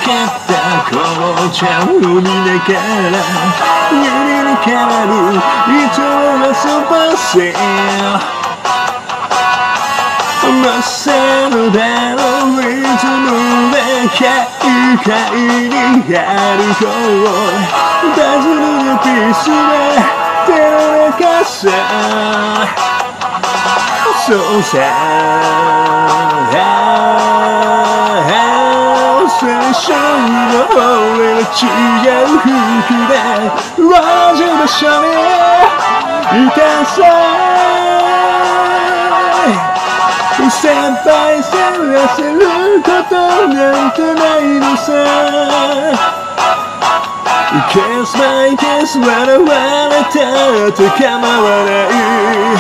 けた紅茶を飲みながらユリに変わる糸を遊ばせまっさのだろういつもで海外に歩こうダズルのピースで手の中さそうさ最初の俺は違う服で同じ場所にいたさ先輩させることなんてないのさ Kiss my kiss 笑われたって構わない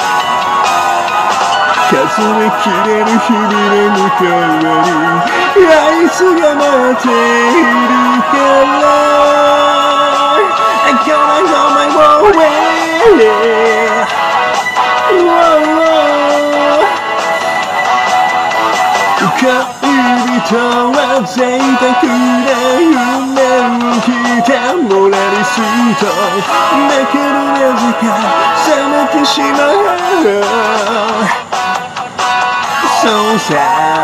数えきれる日々の向こうにあいつが待っているからI'm gonna go my way恋人は贅沢な夢を聞いたモラリスとだけどなぜか冷めてしまうそうさ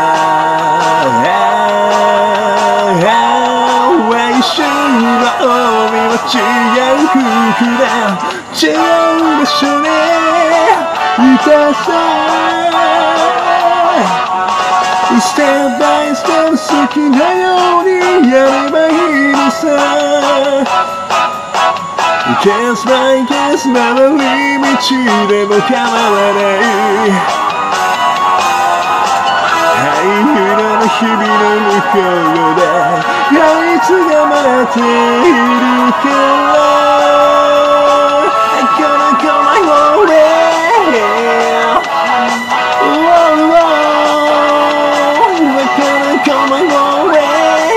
来週の帯は違う服だ違う場所にいたさステップバイステップ好きなようにやればいいのさ Kiss my kiss 回り道でも構わない灰色の日々の向こうであいつが待っているから I'm gonna go my own way Go my own way.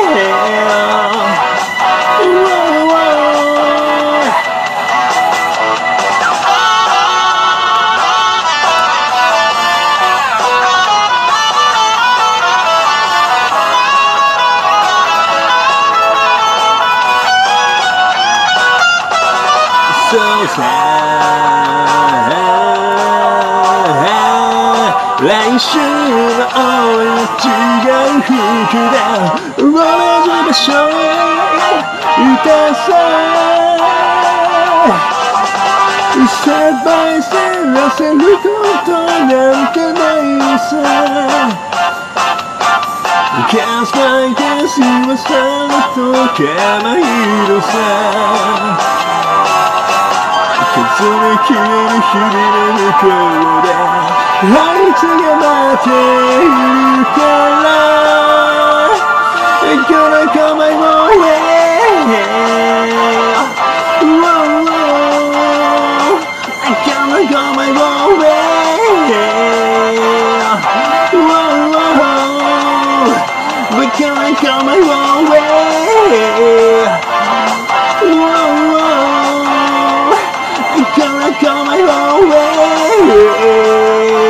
So sad. 来週の俺は違う服だ同じ場所にいたさステップバイステップ焦ることなんてないさ Kiss my kiss 言わさると構いのさ数えきれる日々の向こうであいつが待っているから I'm gonna go my own way I'm gonna go my own way We're gonna go my own way I'm gonna go my own way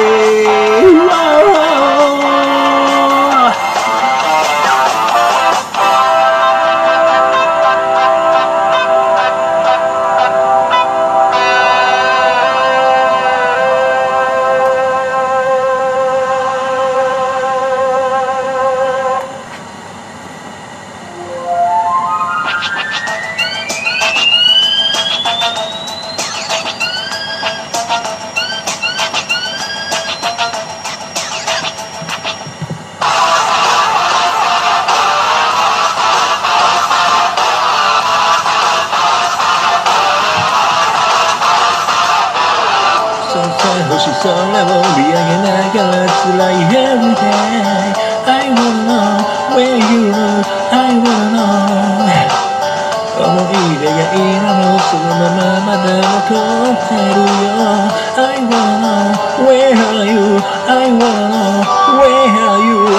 星空を見上げながら辛い Everyday I wanna know where you are I wanna know 思い出が今もそのまままだ残ってるよ I wanna know where are you I wanna know where are you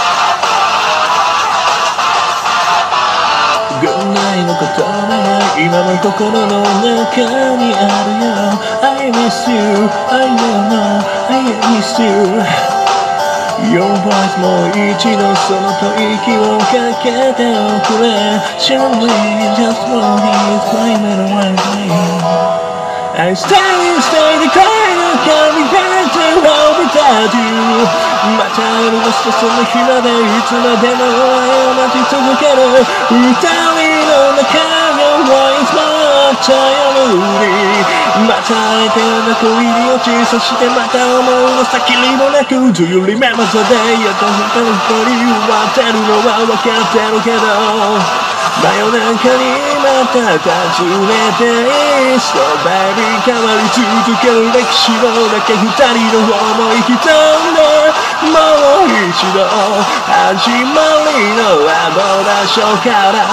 Good night の言葉が今今も心の中にあるよ I miss you I don't know I miss you Your voice もう一度その吐息をかけておくれ Surely just for his climate one day I stay the kind of can't be back to home without you また夜のその日までいつまでも愛を待ち続ける二人の中が Wise も頼りまた会えて恋に落ちそしてまた思うの先にもなく Do you remember the day 私と二人終わってるのは分かってるけど真夜中にまた訪ねて So baby 変わり続ける歴史の中二人の想い刻んでもう一度始まりのあの場所から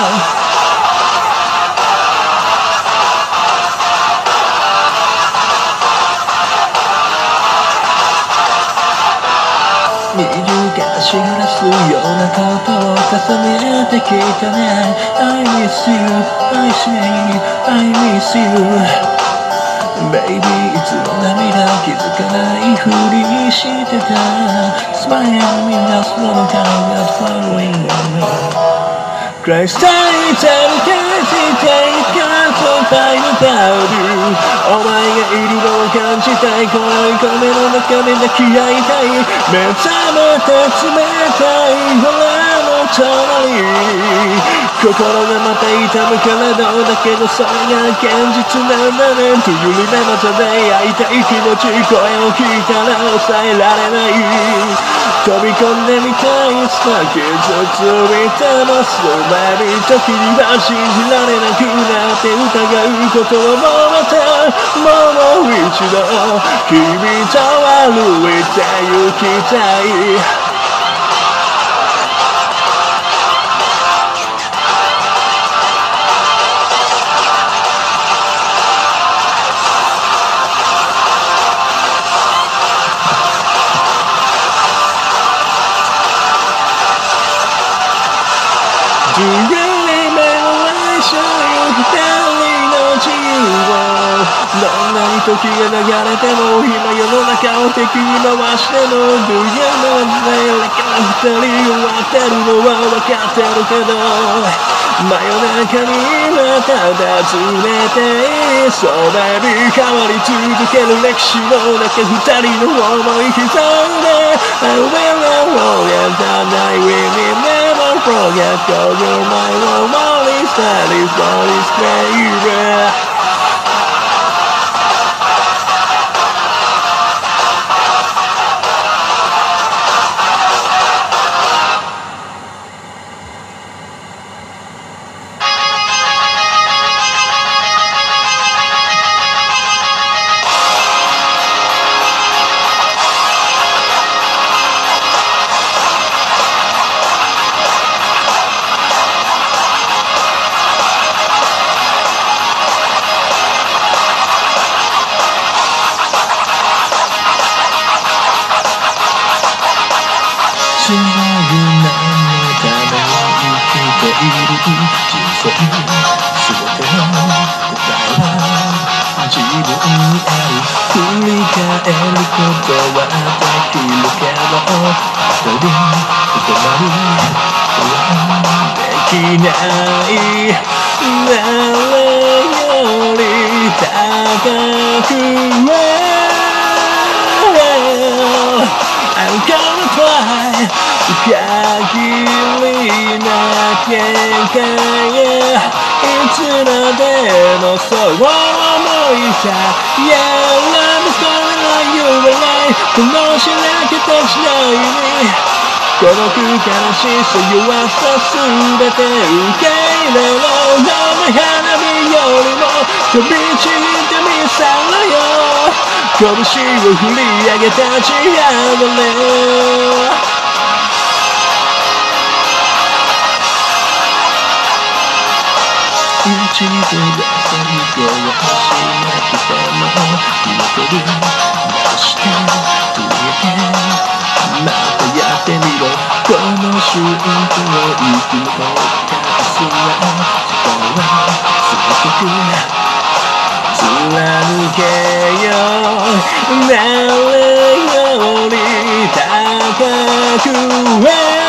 二重がしがらすようなことを重ねてきたね I miss you, I say, I miss you Baby いつも涙気づかないふりしてた Smile at me, just wanna come out following on me Cry, stay, tell me, take us on time without you お前がいるのを感じたい声の中で抱き合いたい目覚めて冷たい俺の隣心がまた痛むからどうだけどそれが現実なんだね Do you remember the day 会いたい気持ち声を聞いたら抑えられない飛び込んでみたいさ傷ついてますBaby 時には信じられなくなって疑うことをまたもう一度君と歩いて行きたいDo you remember I show you 二人の自由をどんなに時が流れても今世の中を敵に回しても Do you know that 二人終わってるのは分かってるけど真夜中にまた訪ねて So baby 変わり続ける歴史の中二人の想い刻んで I will not forget that night we never forget Cause you're my role model That is what is crazy違う何のために生きている人生全ての答えは自分にある振り返ることはできるけど一人となることはできない誰より高くI'm gonna try 限りな限界へいつまでもそう思いさ Yeah, I'm sorry like you were right このしらけた時代に孤独悲しさ弱さすべて受け入れろどんな花火よりも飛び散ってみさらよ拳を振り上げたち上がれ一度は最後を走めてても見てる出して上げまたやってみろこの瞬間を生き残った明日は時間は貫けよなるより高く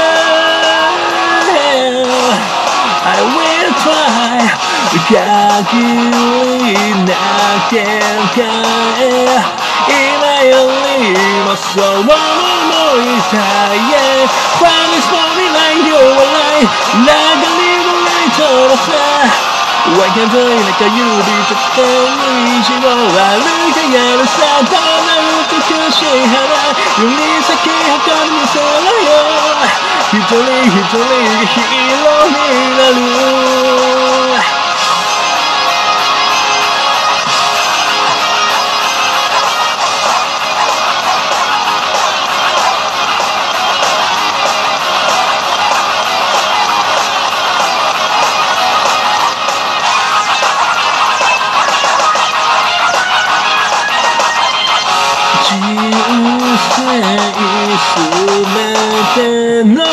I will try 限りな結果へ今よりもそう思いたい Find this morning like your light 流れのライトのさわかんない中指と手に道を歩いてやるさどんな美しい花より咲き誇る見せろよ一人一人がヒーローになるすべての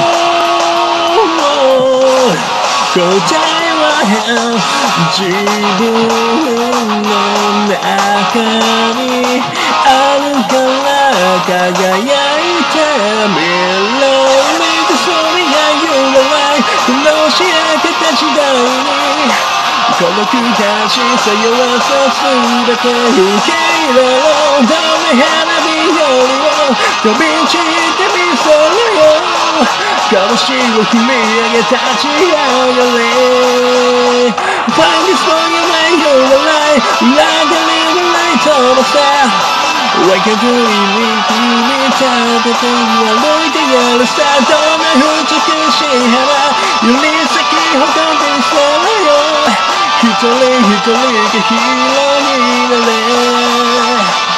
答えは自分の中にあるから輝いてみろ見てそれが揺らないこのしあけた時代に孤独悲しさ弱さすべて受け入れろどれ花火よりも飛び散ってみせろよ拳を振り上げ立ち上がれ Find this for your light your light 裏がりのライトのさわかずに君立てて歩いてやるさどんな美しい花より咲き誇ってみせろよ一人一人がヒーローになれ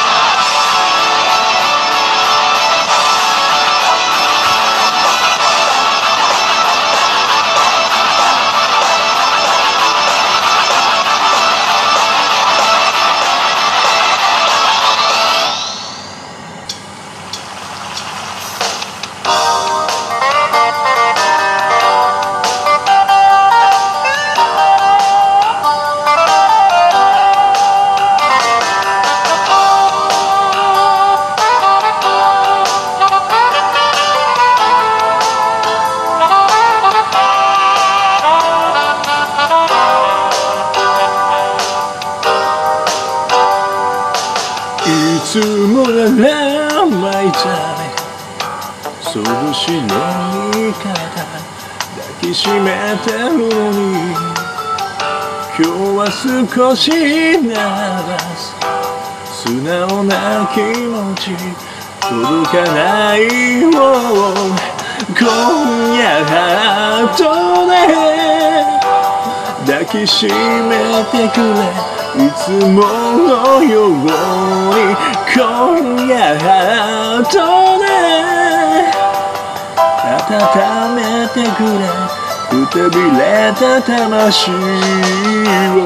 いつもなら毎回そぶしの言い方抱きしめてるのに今日は少しなら素直な気持ち届かないもん今夜ハートで抱きしめてくれいつものように今夜ハートで温めてくれくたびれた魂を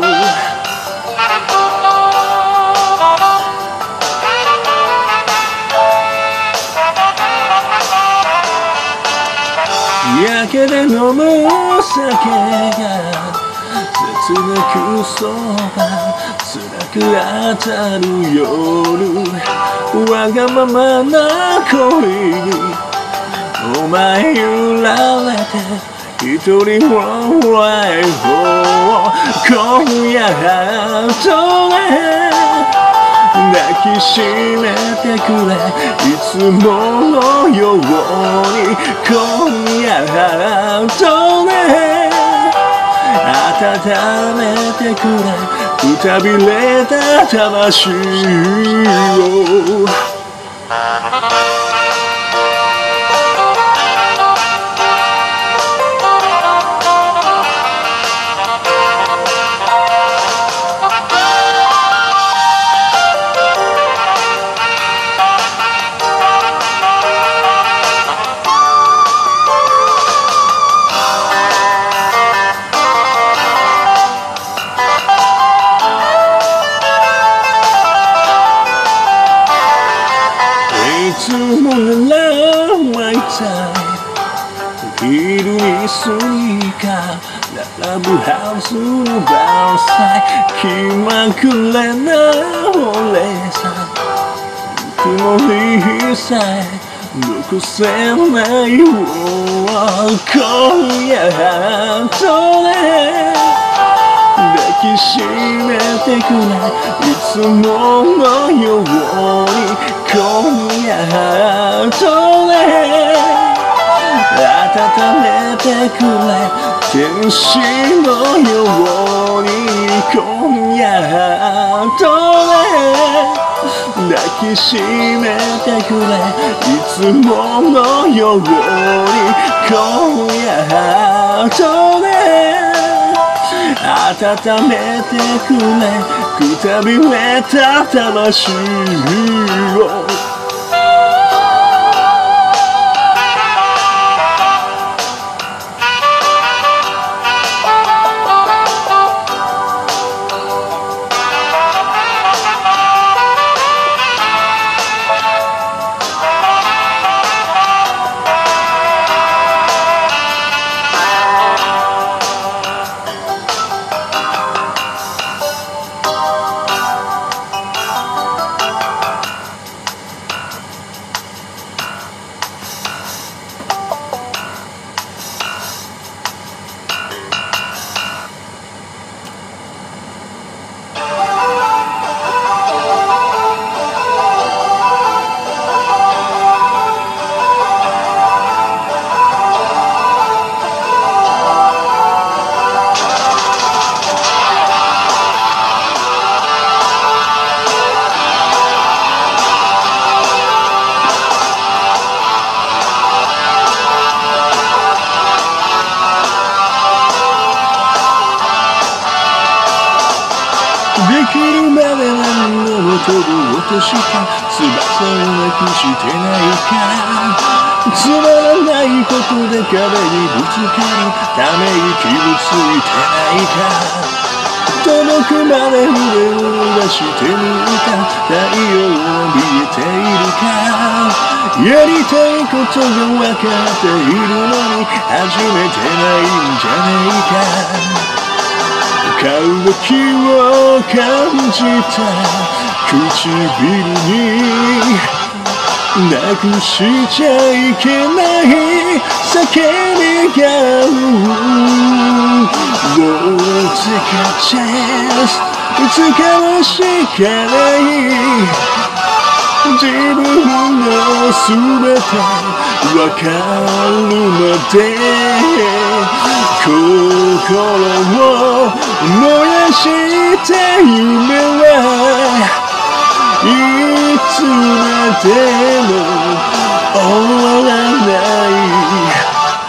やけで飲む酒が切なくそば辛く当たる夜わがままな恋にお前揺られて一人笑いを今夜ハートで抱きしめてくれいつものように今夜ハートで温めてくれくたびれた魂をいつルにスニーカーラブハウスのバーサイ気まぐれな俺さ曇りさえ残せないよ今夜とね抱きしめてくれいつものように今夜とね温めてくれ天使のように今夜とね抱きしめてくれいつものように今夜とね温めてくれくたびれた魂をできるまで何度も飛ぼうとした翼をなくしてないかつまらないことで壁にぶつかるため息もついてないか届くまで腕を伸ばしてみた太陽は見えているかやりたいことが分かっているのに始めてないんじゃないか渇きを感じた唇になくしちゃいけない叫びがWon't take a chance いつかもしかない自分の全てわかるまで心を燃やした夢はいつまでも終わらない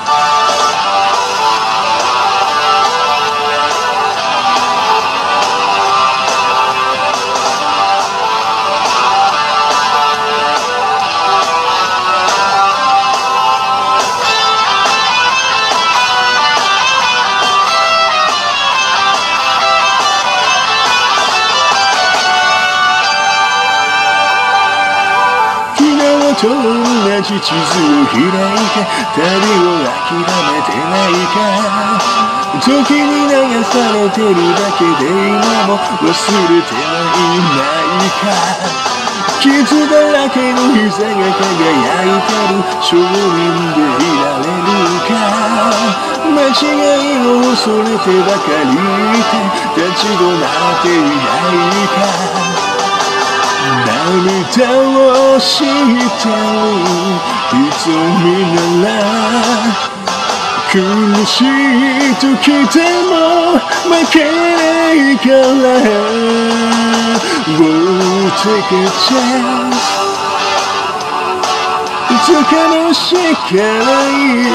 と同じ地図を開いて旅を諦めてないか時に流されてるだけで今も忘れてはいないか傷だらけの膝が輝いてる少年でいられるか間違いを恐れてばかりいて立ち止まっていないか涙を知ってる瞳なら苦しい時でも負けないから We'll take a chance いつかもしかない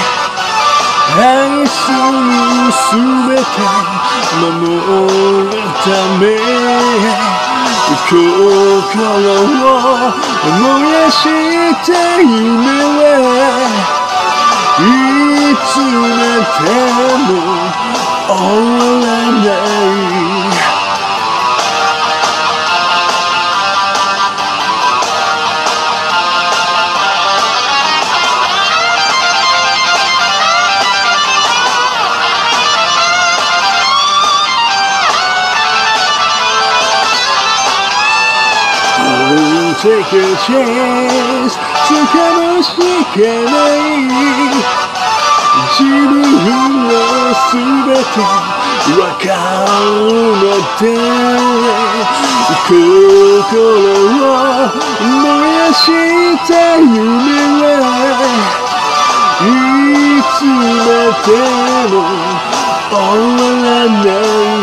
愛する全て守るため心を燃やした夢はいつまでも終わらない Take a chance 掴むしかない自分の全てわかるので心を燃やした夢はいつまでも終わらない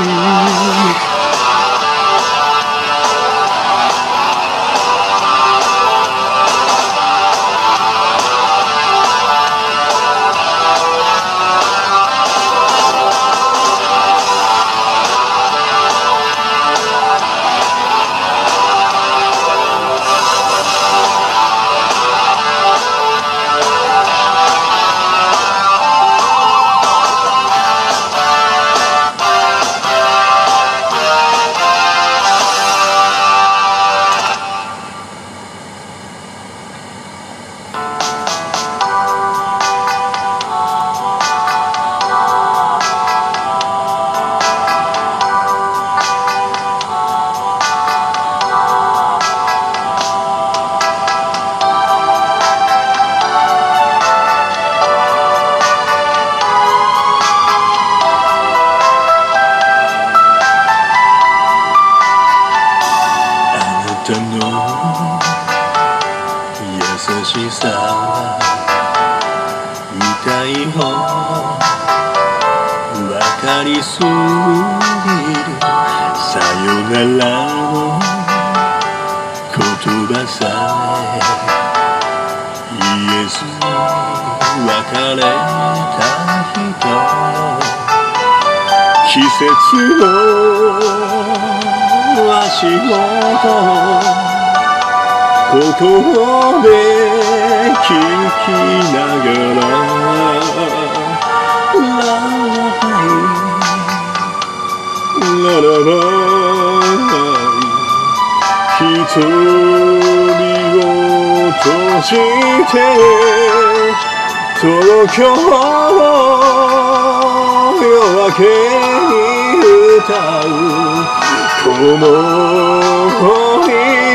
優しさ痛いほど分かりすぎるさよならの言葉さえ言えず別れた人季節の足音ここで聞きながらララバイ瞳を閉じて東京夜明けに歌うこの歌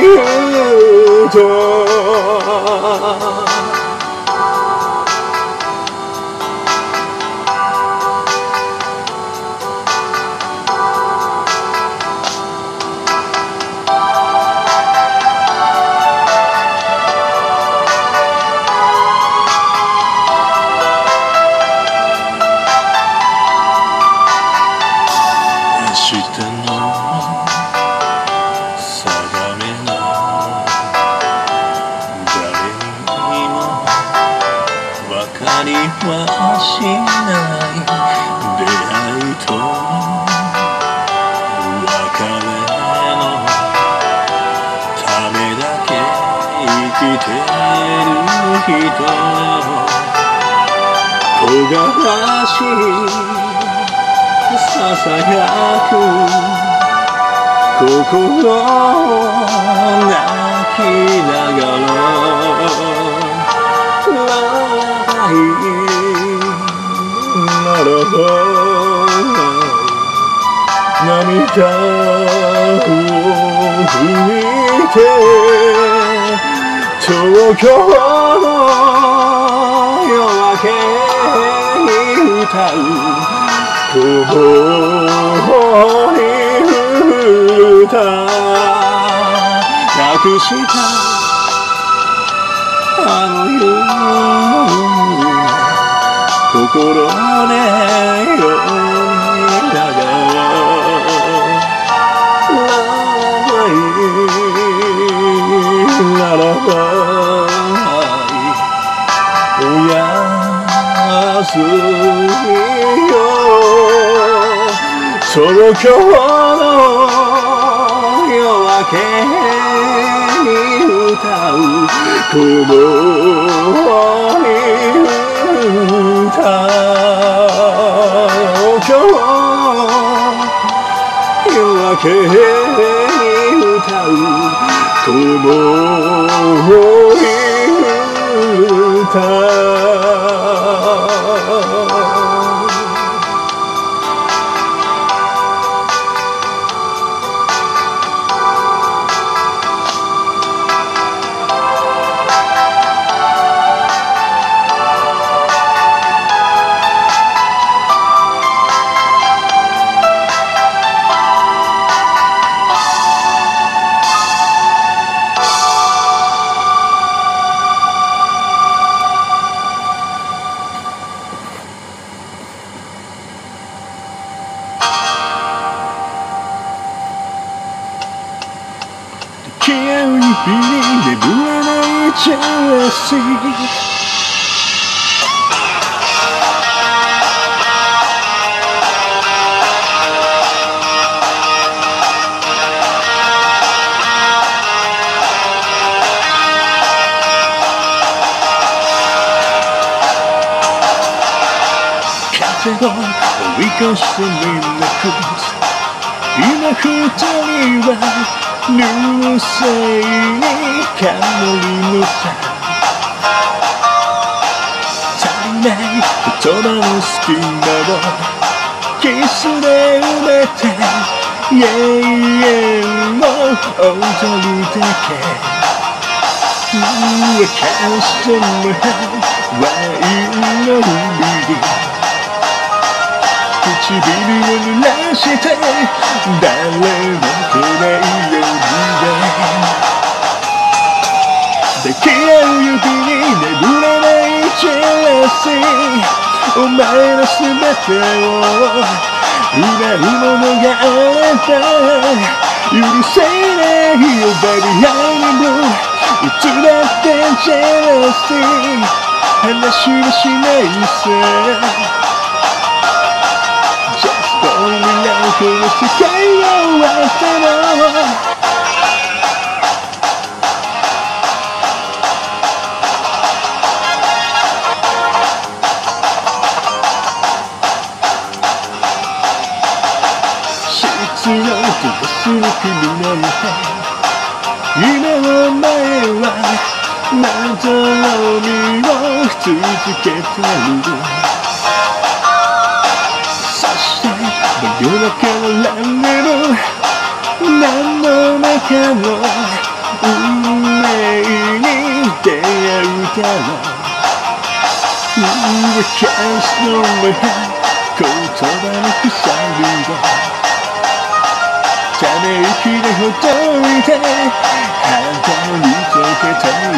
明日の定めの誰にも分かりはしない出会いと別れのためだけ生きてる人焦がしささやく心泣きながらララバイ涙を拭いて東京の夜明けに歌うこぼに歌なくしたあの夜心でよみながらララバイおやすみよその今日の夜明けに歌うこの歌今日夜明けに歌うこの歌指に眠れないジェラシー風を追い越してみなく今二人は流星に変わりのさ足りない言葉の隙間をキスで埋めて永遠を踊りだけ沸かしてるワインの海唇を濡らして誰も来ない夜で抱き合う指に眠れないジェラシーお前の全てを奪うものがあれば許せないよ Baby I know いつだってジェラシー話はしないさこの世界を終わっても必要とする君なんて今お前はまどろみを続けてる夜中のランデブー何の中の運命に出会うだろう浮かすのは言葉の鎖をため息でほどいて肌に溶けたい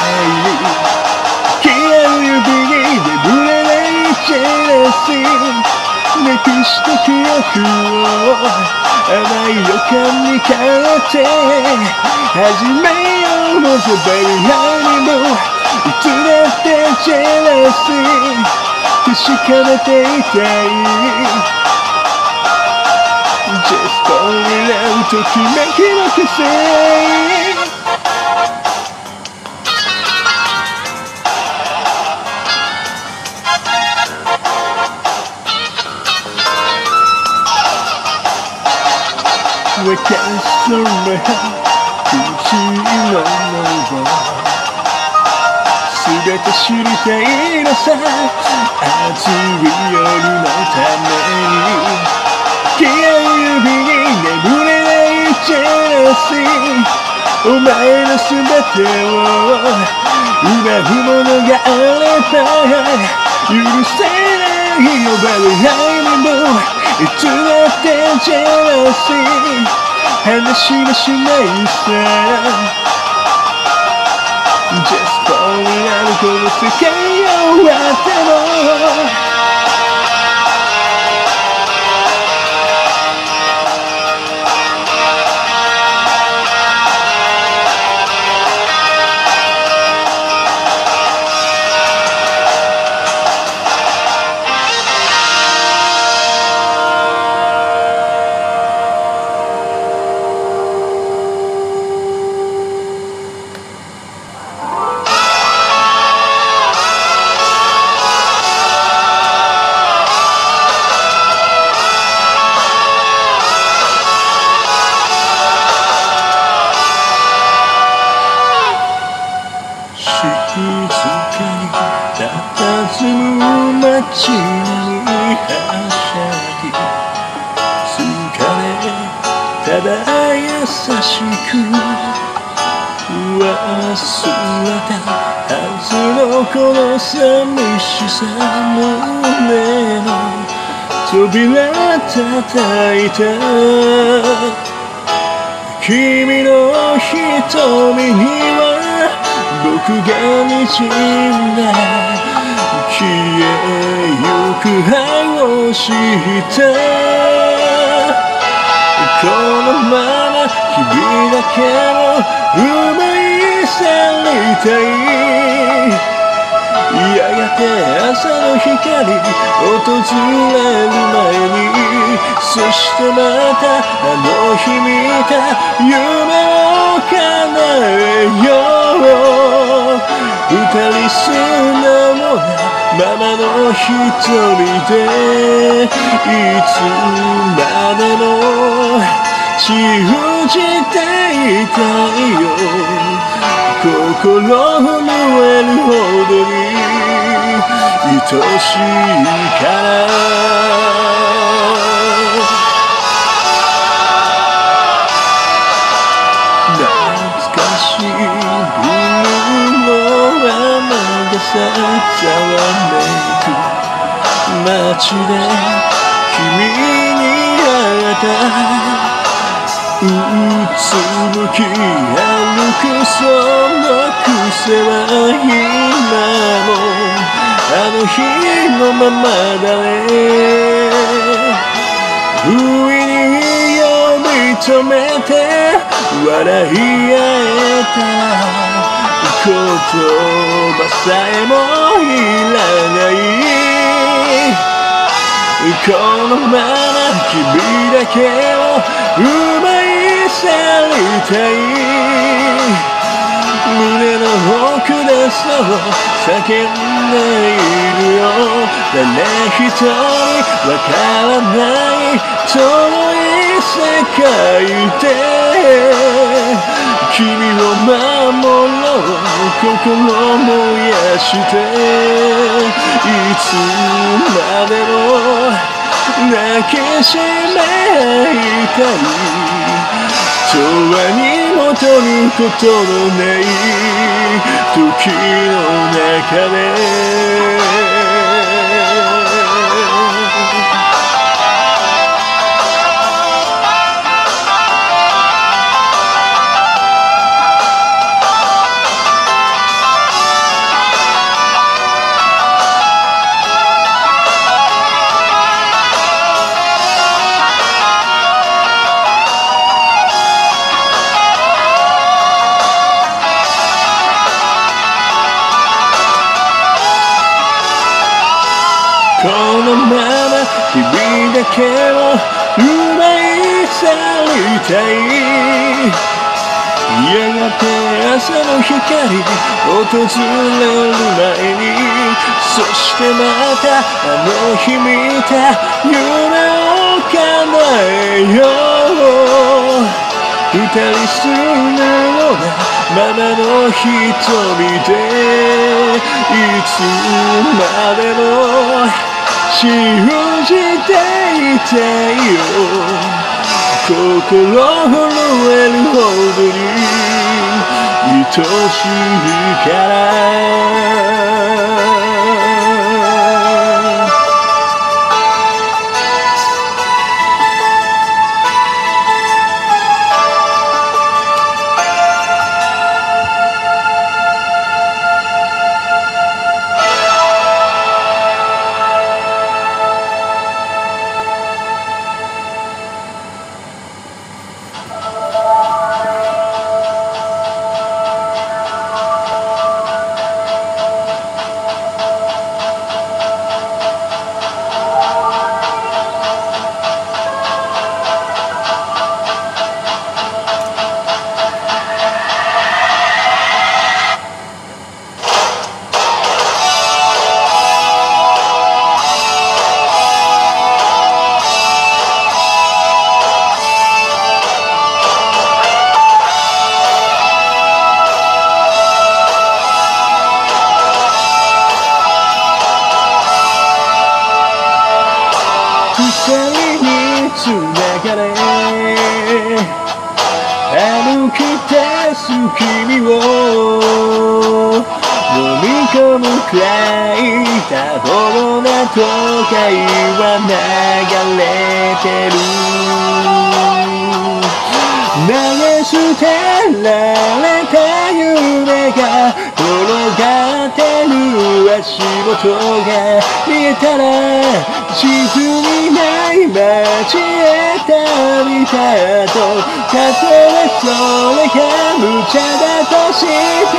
消える指に眠れないジェラシーなくした記憶を甘い予感に変えて始めようもずばり何もいつだってジェラシー確かめていたい Just fall in love ときめきの風沸かすのは口のもの全て知りたいのさ熱い夜のために消える指に眠れないジェラシーお前の全てを奪うものがあれば許せないよ Baby I know いつだってジェラシー話はしないさ Just fall in love この世界を終わっても静かに佇む街にはしゃぎ疲れただ優しく忘れたはずのこの寂しさ胸の扉叩いた君の瞳には僕が滲んだ消えゆく愛を知ったこのまま君だけの運命せりたいやがて朝の光訪れる前にそしてまたあの日見た夢を叶えよう二人素直なままの一人でいつまでも信じていたいよ心震えるほどに愛しいから懐かしいブルーの雨がざわめく街で君に会えたうつむき歩くその癖は今もあの日のままだね不意に呼び止めて笑い合えた言葉さえもいらないこのまま君だけを奪い去りたい胸の奥でそう叫んでいるよ誰一人わからない遠い世界で君を守ろう心燃やしていつまでも抱きしめたい永遠に戻ることのない時の中でこのまま君だけを奪い去りたいやがて朝の光訪れる前にそしてまたあの日見た夢を叶えよう二人素直なままの一人でいつまでも信じていたいよ心震えるほどに愛しいから鎖につながれ歩き出す君を飲み込むくらい多忙な都会は流れてる投げ捨てられた夢が転がってる足元が見えたら地図にない街へ旅立とう。たとえそれが無茶だとして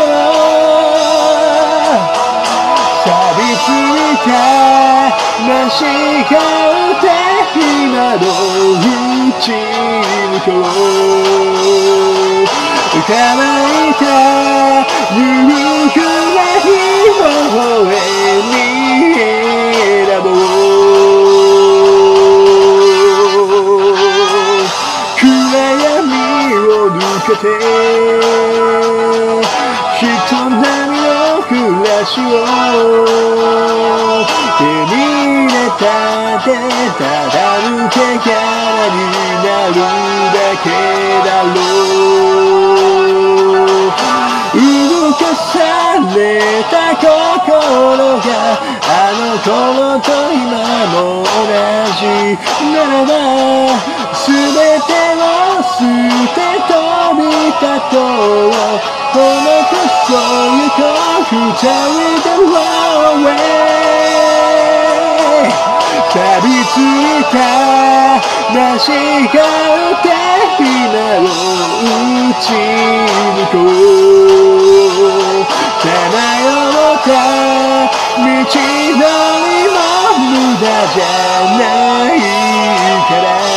も錆びついた間違った今のうちにこう乾いた夕暮れに微笑み選ぼう暗闇を抜けて人並みの暮らしを手に入れたってただ抜け殻になるだけだろう動かされた心があの頃と今も同じならば全てを捨て飛び立とうこのこそ行こう二人で Run away 錆びついた間違った今を打ち抜こうさまよった道のりも無駄じゃないから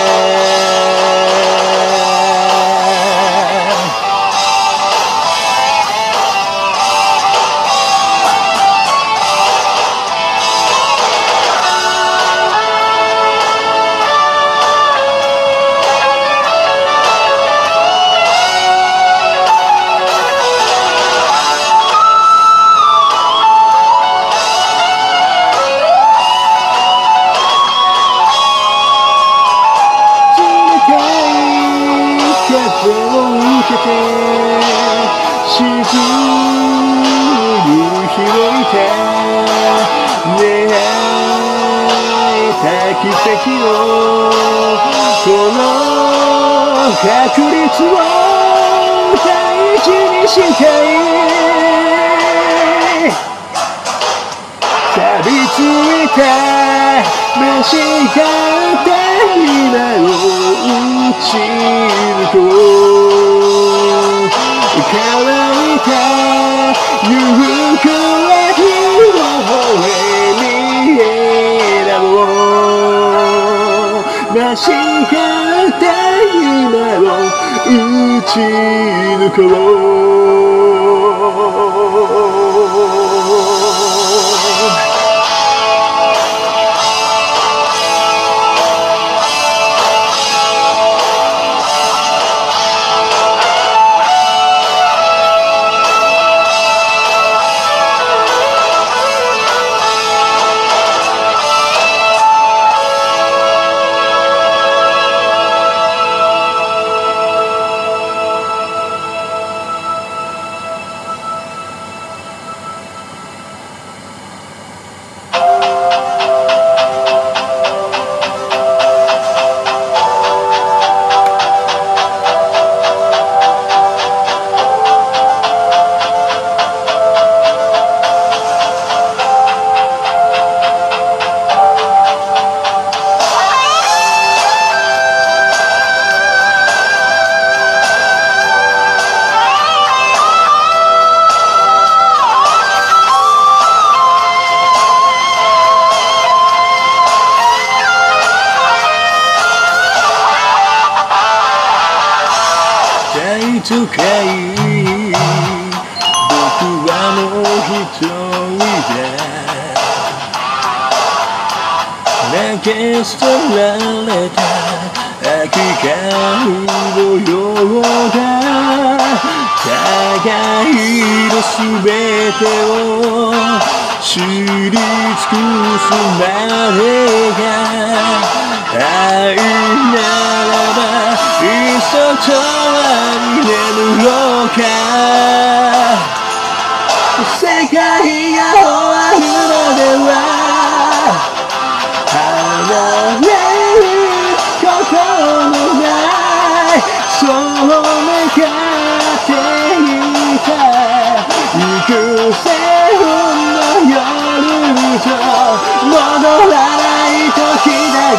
沈む日を見て出会えた奇跡をこの確率を大事にしたい錆びついた間違った今を打ち抜こう乾いた夕暮れに微笑み選ぼう間違った今を打ち抜こう大都会僕はもう一人だ投げ捨てられた空き缶のようだ互いの全てを知り尽くすまでが愛ならばいっそ永遠に眠ろうか世界が終わるのでは離れることのないそう願っていた幾千の夜と戻らない時だ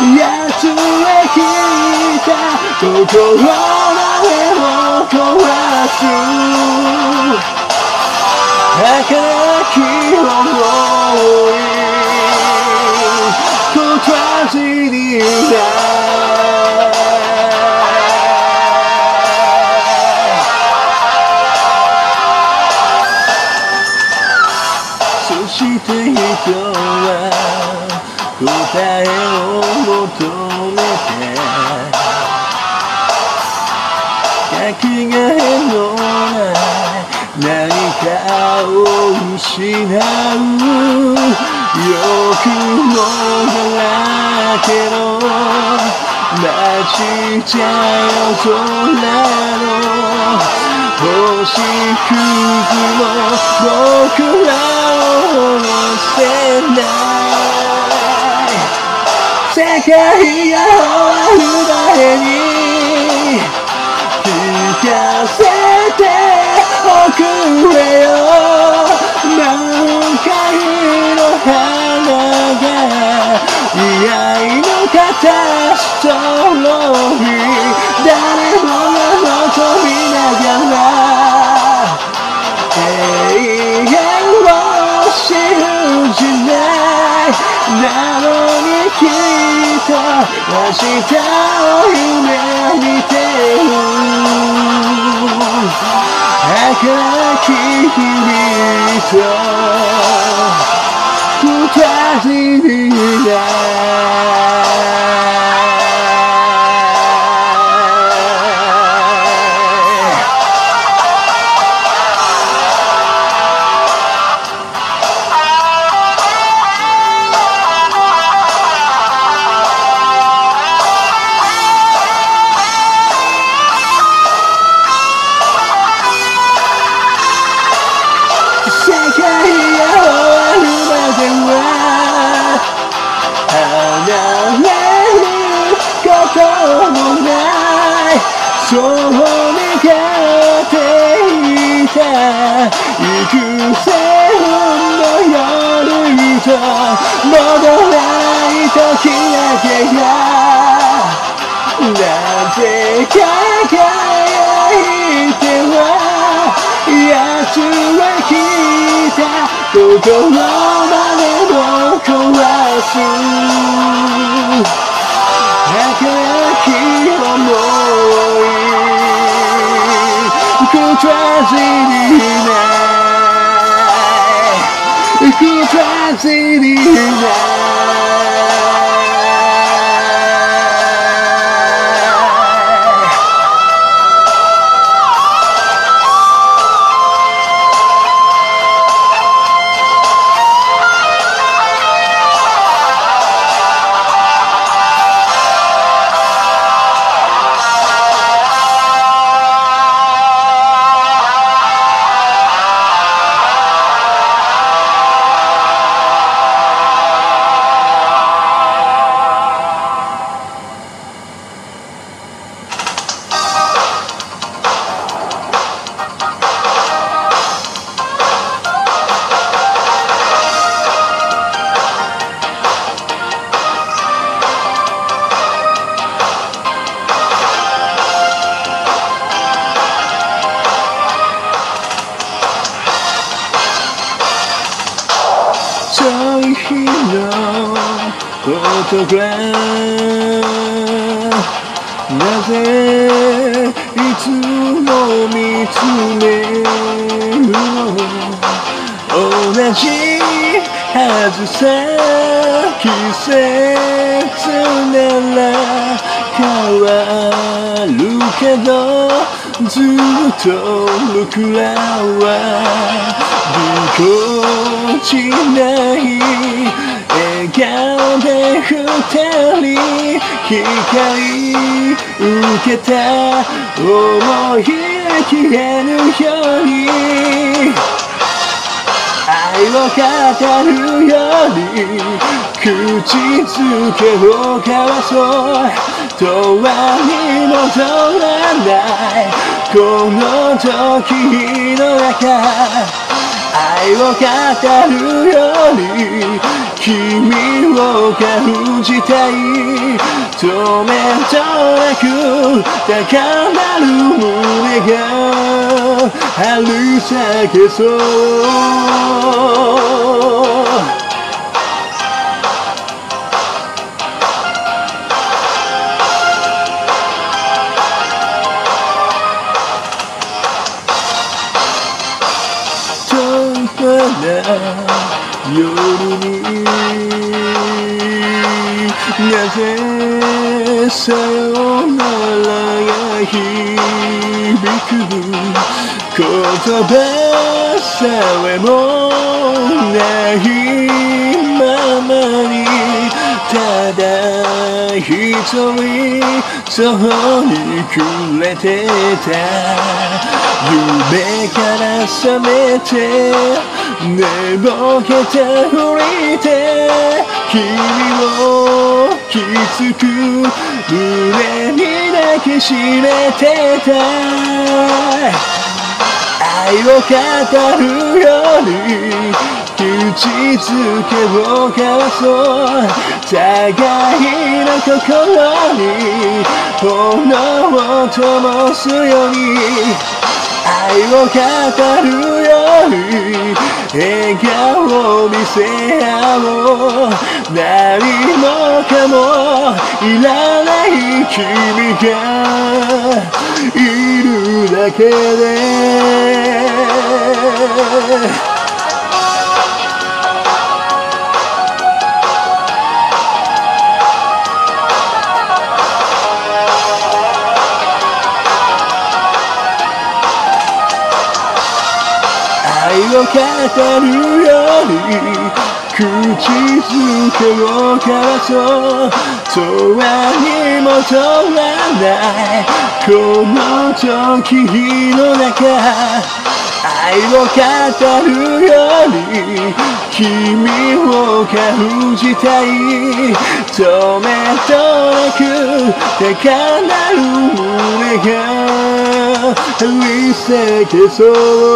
やつれきた心の目を壊す儚き想い断ちにないそして人は答えを求めてかけがえのない何かを失う欲望だらけの街じゃ夜空の星屑も僕らを乗せない世界が終わる前に聞かせておくれよ満開の花が居合のカストロフィー誰もが望みながら永遠を信じないなのにきっと明日を夢見てる儚き日々と二人になそう願っていた幾千の夜と戻らない時だけがなぜ輝いては奴は来た心までも壊す儚き想い断ちにない断ちにないそういう日のことがなぜいつも見つめるの同じはずさ季節なら変わるけどずっと僕らはぎこちない笑顔で二人光受けた想いが消えぬように愛を語るより口づけを交わそう永遠に戻らないこの時の中愛愛を語るように君を感じたい止めどなく高鳴る胸が張り裂けそう夜になぜさよならが響く言葉さえもないままにただ一人途方に暮れてた夢から覚めて寝ぼけて降りて君をきつく胸に抱きしめてた愛を語るように口づけを交わそう互いの心に炎を灯すように愛を語るように笑顔を見せ合おう何もかもいらない君がいるだけで愛を語るように口づけを交わそう永遠に戻らないこの時の中愛を語るように君を感じたい止めどなく高鳴る胸が張り裂けそう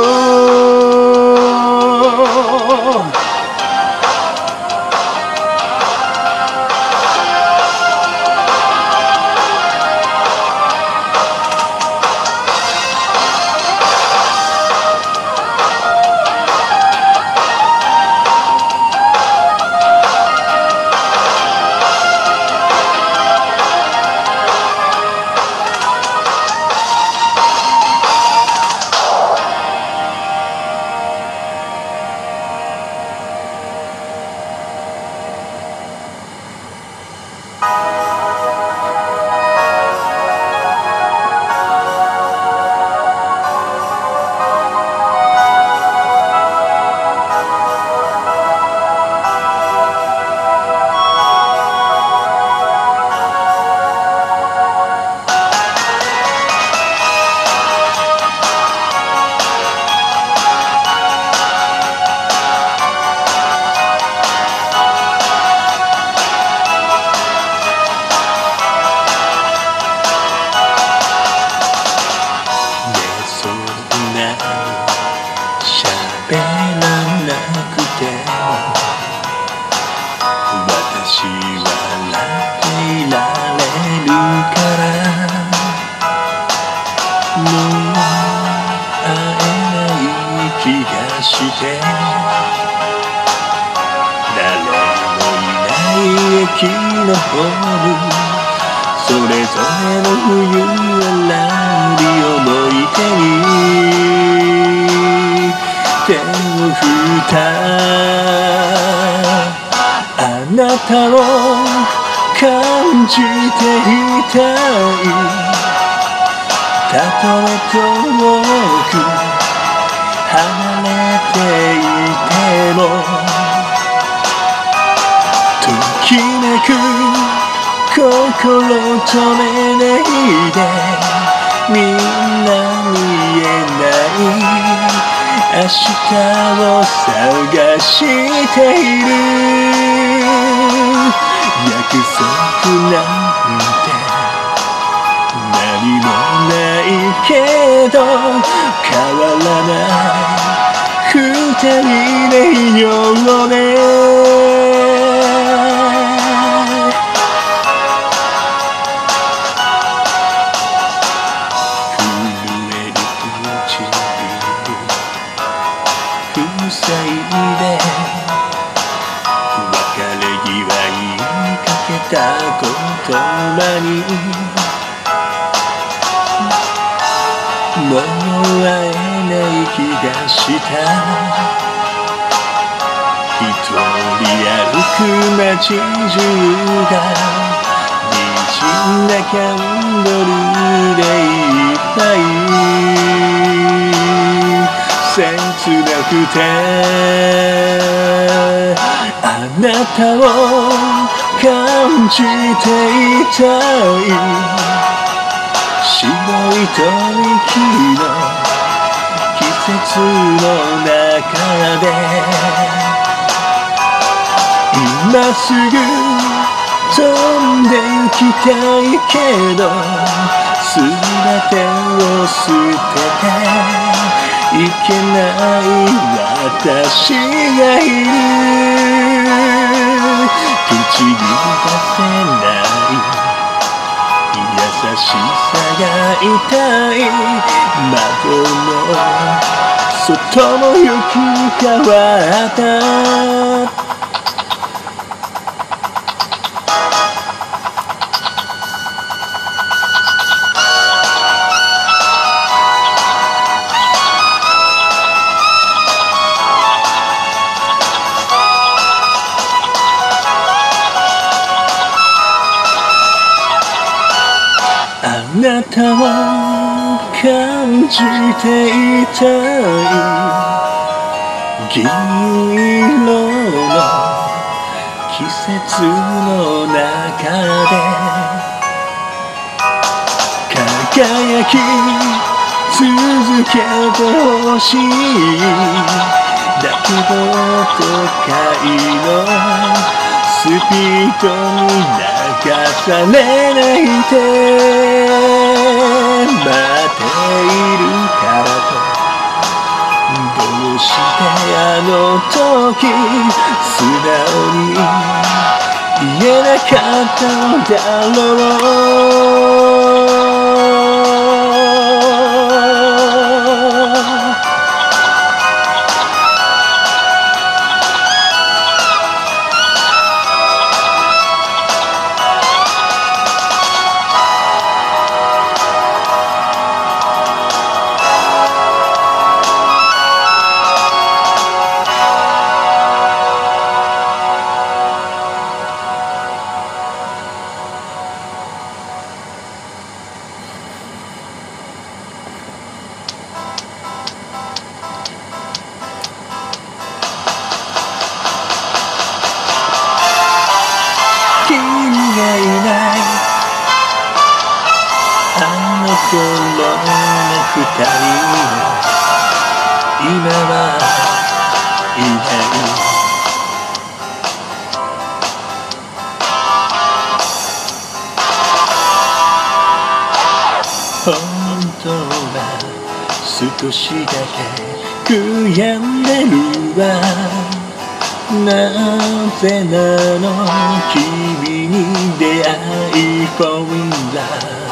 喋らなくて私笑っていられるからもう会えない気がして誰もいない駅のホームそれぞれの冬はラリ思い出に手を振ったあなたを感じていたいたとえ遠く離れていてもときめく心止めないでみんな見えない明日を探している約束なんて何もないけど変わらない二人ようね。震える唇塞いで別れ際にかけた言葉にもう会えない気がした。一人歩く街中が滲んだキャンドルでいっぱい、切なくてあなたを感じていたい。白い吐息の季節の中で今すぐ飛んで行きたいけど全てを捨てていけない私がいる。口に出せない優しさが痛い。窓の外もよく変わった。あなたを感じていたい。銀色の季節の中で輝き続けてほしい。だけど都会のスピードに流されないで待っているからと。どうしてあの時素直に言えなかったのだろう。君がいないあの頃の二人は今はいない。本当は少しだけ悔やんでるわ。なぜなの君に出会い fall in love。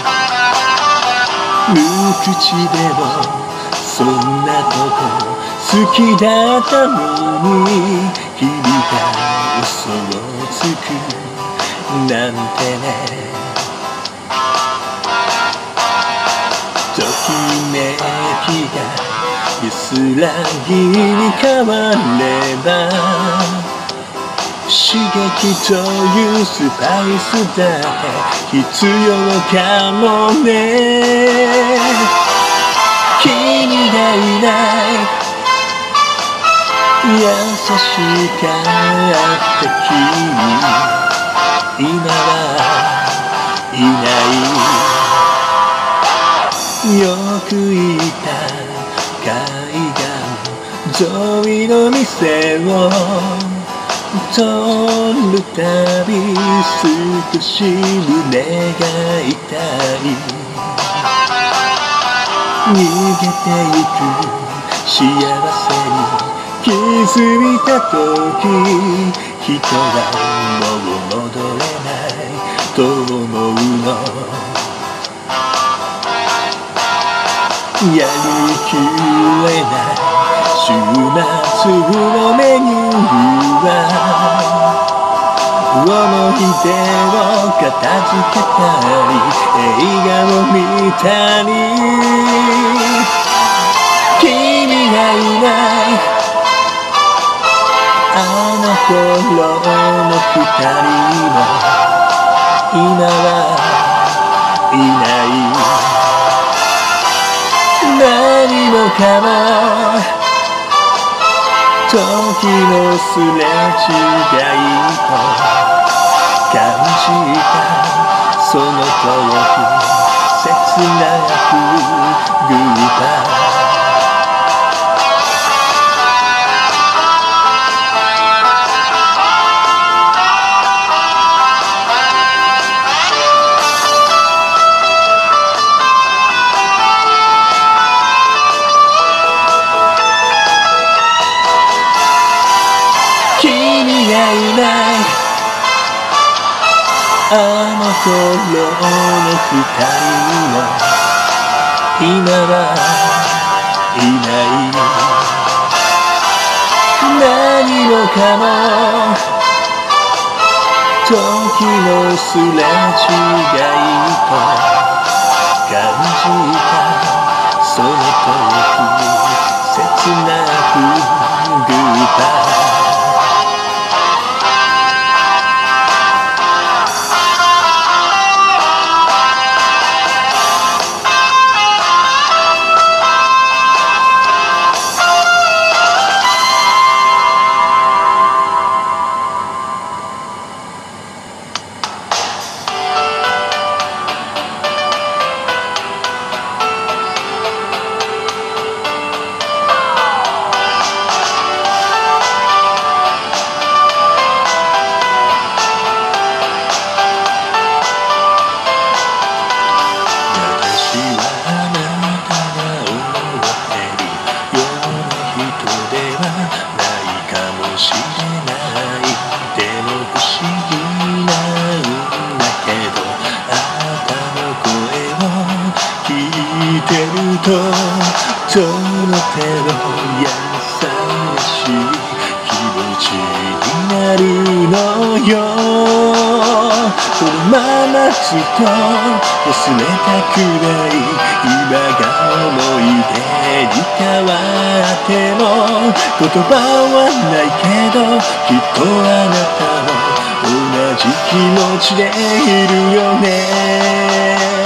無口でもそんなとこ好きだったのに君が嘘をつくなんてね。ときめきが安らぎに変われば刺激というスパイスだけ必要かもね。君がいない優しかった君今はいない。よく行った海岸沿いの店を通るたび少し胸が痛い。逃げてゆく幸せに気づいた時人はもう戻れないと思うのやりきれない週末のメニューは思い出を片付けたり映画を見たり君がいないあの頃の二人も今はいない何もかも時のすれ違いと感じたその時切なくグーバイ君がいないあの頃の二人も今はいない何もかも時のすれ違いと感じたその時切なくグーバイしれないでも不思議なんだけどあなたの声を聞いてるとその手の優しい気持ちになるのよこのままずっと忘れたくない今が思い出に変わっても言葉はないけどきっとあなたも同じ気持ちでいるよね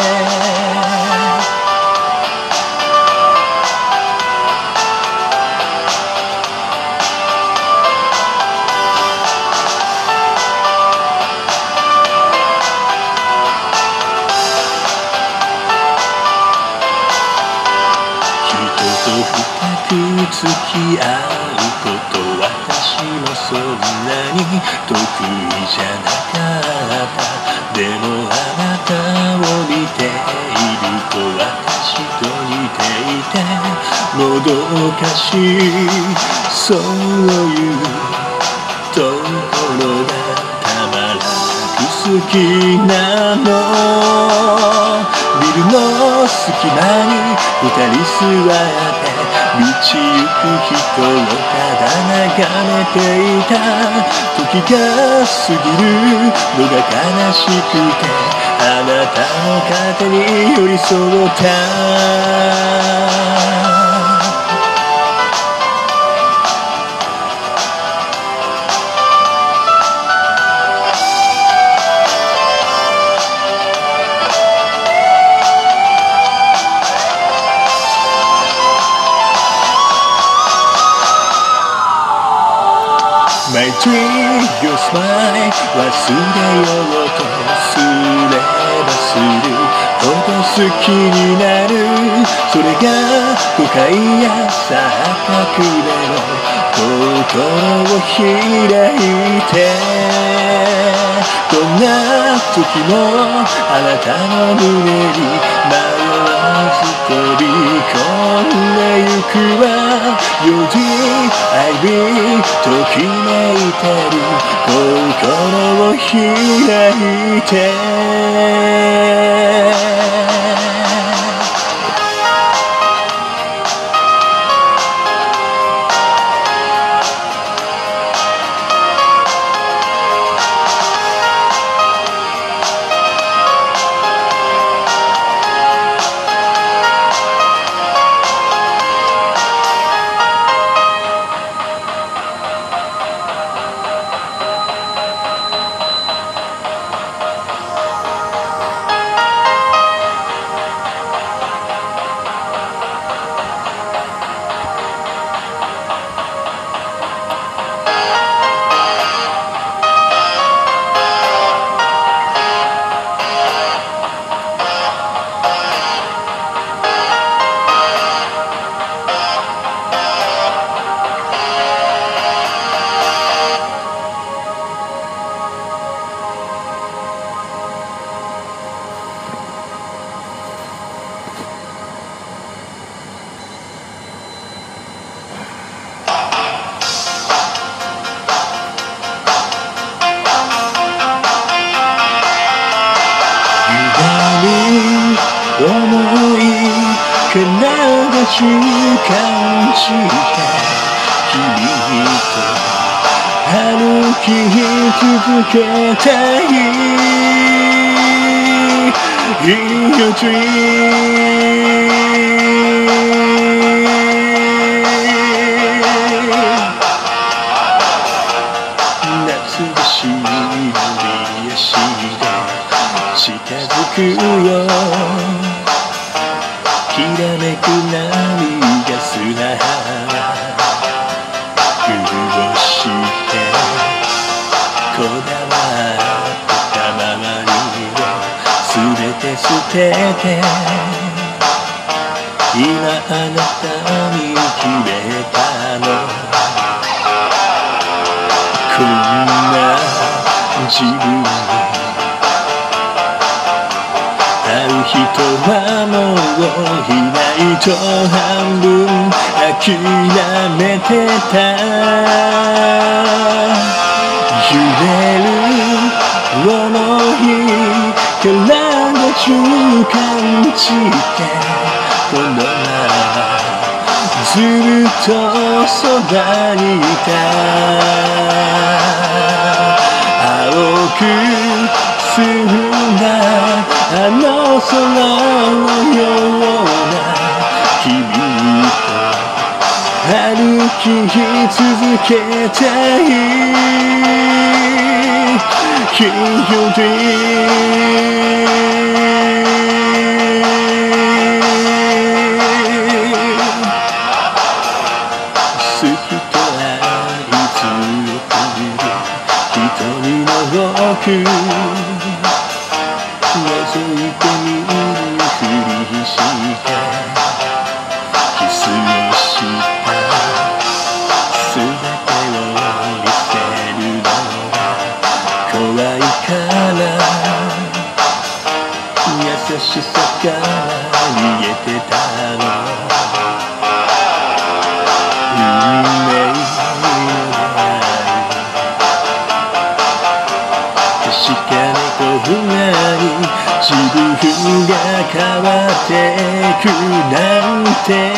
深く付き合うこと私もそんなに得意じゃなかったでもあなたを見ていると私と似ていてもどかしいそういうところがたまらなく好きなのビルの隙間に二人座って道行く人をただ眺めていた時が過ぎるのが悲しくてあなたの肩に寄り添ったMy dream, your smile 忘れようとすればするほど好きになるそれが誤解や錯覚でも心を開いてどどんな時もあなたの胸に迷わず飛び込んでゆくわ。You're the I be ときめいてる心を開いて思い体中感じた君と歩き続けたい In your dream 懐かしい指足で近づくよきらめく波が砂浜潤してこだわったままにを全て捨てて今あなたに決めたのこんな自分会う人はもういないと半分諦めてた揺れる想い体中感じてこのままずっとそばにいた青く澄んだあの空のような君と歩き続けたい In your dream 好きと愛つをくる瞳の奥覗いてみるふりしてキスをした全てを見せるのが怖いから優しさから逃げてたの運命の出会い確かにこんなに自分が変わってくなんて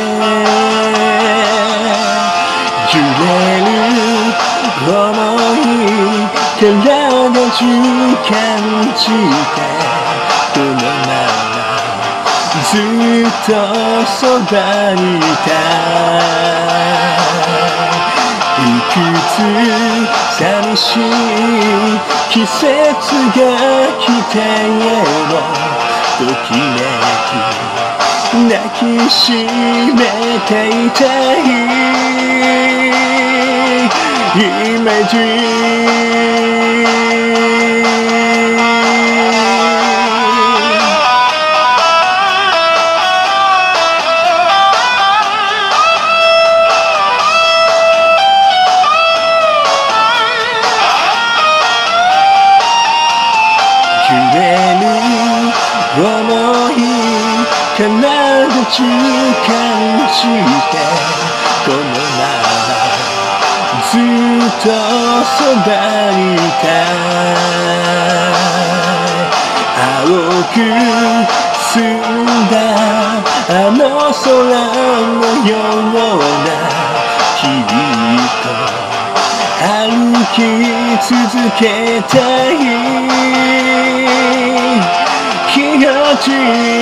揺れる想い体中感じてこのままずっとそばにいたいくつ寂しい季節が来てもときめき抱きしめていたいイメージ奏中感してこのままずっとそばにいたい青く澄んだあの空のような君と歩き続けたい気が散